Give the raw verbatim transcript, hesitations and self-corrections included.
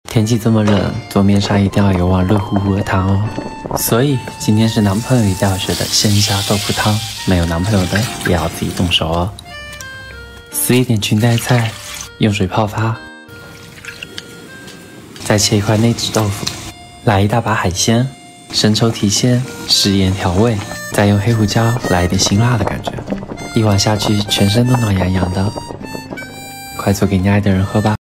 天气这么冷，做面上一定要有碗热乎乎的汤哦。所以今天是男朋友一定要学的鲜虾豆腐汤，没有男朋友的也要自己动手哦。撕一点裙带菜，用水泡发，再切一块内酯豆腐，来一大把海鲜，生抽提鲜，食盐调味，再用黑胡椒来一点辛辣的感觉，一碗下去全身都暖洋洋的，快做给你爱的人喝吧。